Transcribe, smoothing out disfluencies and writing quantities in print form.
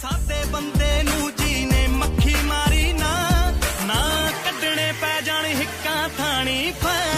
ਸਾਦੇ ਬੰਦੇ ਨੂੰ ਜੀ ਨੇ ਮੱਖੀ ਮਾਰੀ ਨਾ ਕੱਢਣੇ ਪੈ ਜਾਣ ਹਿੱਕਾਂ ਥਾਣੀ